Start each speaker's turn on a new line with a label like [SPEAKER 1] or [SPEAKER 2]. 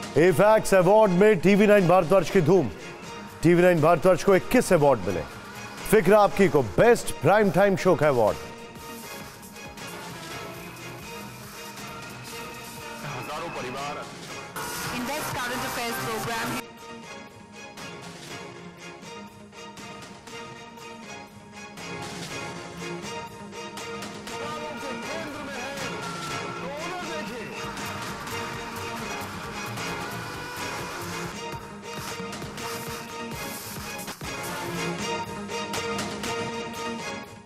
[SPEAKER 1] FX award में TV9 Bharatvarsh की धूम। TV9 भारतवर्ष को 21 अवार्ड मिले। फिक्र आपकी को बेस्ट प्राइम टाइम शो का अवार्ड।